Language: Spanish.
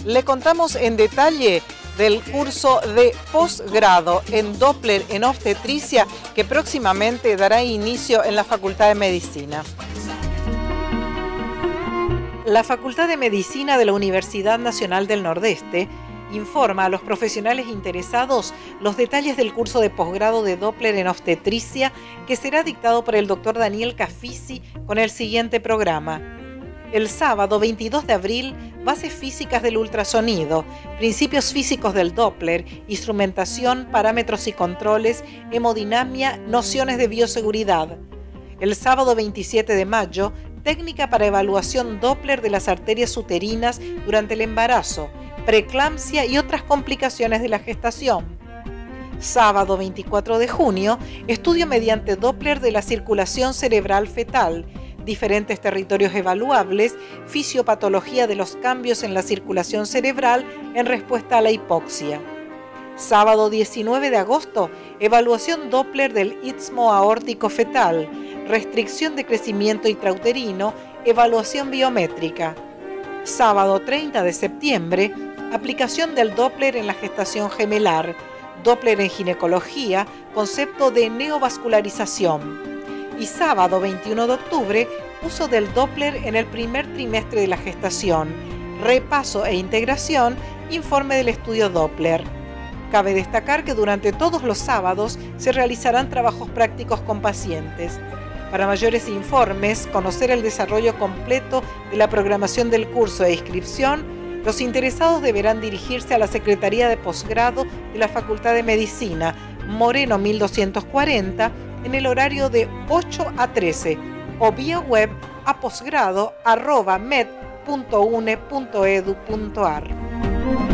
Le contamos en detalle del curso de posgrado en Doppler en obstetricia que próximamente dará inicio en la Facultad de Medicina. La Facultad de Medicina de la Universidad Nacional del Nordeste informa a los profesionales interesados los detalles del curso de posgrado de Doppler en obstetricia que será dictado por el doctor Daniel Cafisi con el siguiente programa. El sábado 22 de abril, bases físicas del ultrasonido, principios físicos del Doppler, instrumentación, parámetros y controles, hemodinamia, nociones de bioseguridad. El sábado 27 de mayo, técnica para evaluación Doppler de las arterias uterinas durante el embarazo, preeclampsia y otras complicaciones de la gestación. Sábado 24 de junio, estudio mediante Doppler de la circulación cerebral fetal, diferentes territorios evaluables, fisiopatología de los cambios en la circulación cerebral en respuesta a la hipoxia. Sábado 19 de agosto, evaluación Doppler del istmo aórtico fetal, restricción de crecimiento intrauterino, evaluación biométrica. Sábado 30 de septiembre, aplicación del Doppler en la gestación gemelar, Doppler en ginecología, concepto de neovascularización. Y sábado 21 de octubre, uso del Doppler en el primer trimestre de la gestación, repaso e integración, informe del estudio Doppler. Cabe destacar que durante todos los sábados se realizarán trabajos prácticos con pacientes. Para mayores informes, conocer el desarrollo completo de la programación del curso e inscripción, los interesados deberán dirigirse a la Secretaría de Posgrado de la Facultad de Medicina, Moreno 1240, en el horario de 8 a 13 o vía web a posgrado@med.une.edu.ar.